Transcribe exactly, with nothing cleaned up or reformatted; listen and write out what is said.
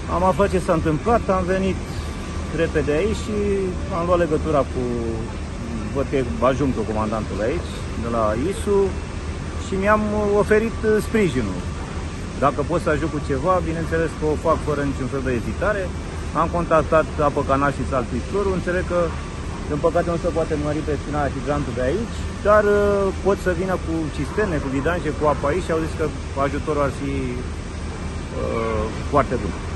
Am aflat ce s-a întâmplat, am venit repede aici și am luat legătura cu, văd că e adjunctul comandantul aici, de la I S U, și mi-am oferit sprijinul. Dacă pot să ajut cu ceva, bineînțeles că o fac fără niciun fel de ezitare. Am contactat Apă Canal și Salt Picturul, înțeleg că, din păcate, nu se poate mări prestinarea hidrantul de aici, dar pot să vină cu cisterne, cu vidange, cu apă aici și au zis că ajutorul ar fi uh, foarte bun.